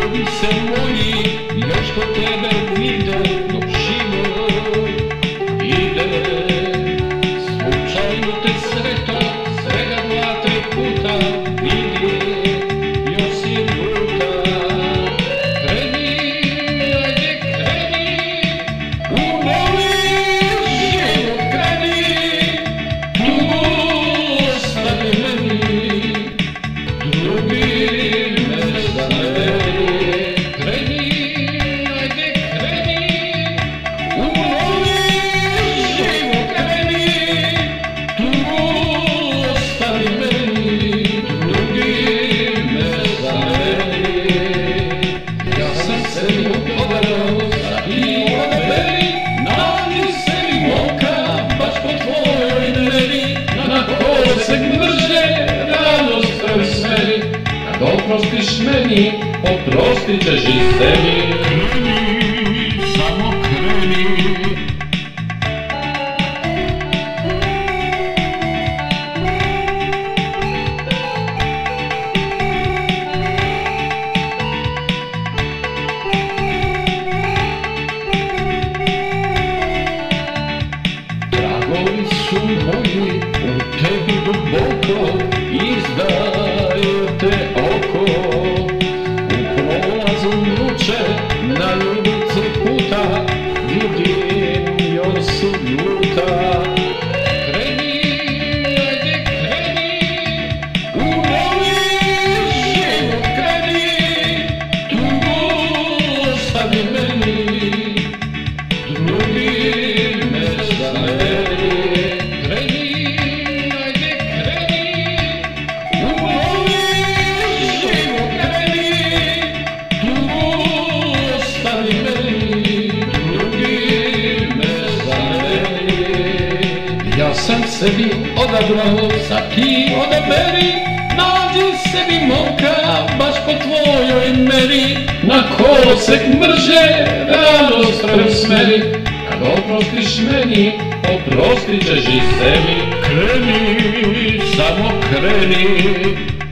Tragovi se moji još kod tebe vide, dok život ide. Slučajno te sreta, svega 2-3 puta, vidi, još si ljuta. Kreni, ajde kreni, u novi život kreni, tu ostavi meni, drugi me zameri. Kreni, ajde kreni, u novi život kreni, tu ostavi meni, drugi me zameri. Ja sam sebi odabrao, sad ti odaberi, nađi sebi momka, baš po tvojoj meri. Na kosek mržnje radost preusmeri, kad oprostiš meni, oprostit ćeš i sebi. Kreni, samo kreni. Tragovi su moji u tebi duboko, izdaju te oko. U prolazu luče na ljubici puta, vidim još su ljuta. Kreni, ajde kreni, u novi život kreni, tugu ostavi meni, drugi me zameri. Kreni, ajde kreni, u novi život kreni, tugu ostavi meni, drugi me zameri. Ja sam sebi odabrao, sad ti odaberi, nađi sebi momka, baš po tvojoj meri. Na kolosek mržnje radost preusmeri, kad oprostiš meni, oprostit ćeš i sebi. Kreni, samo kreni.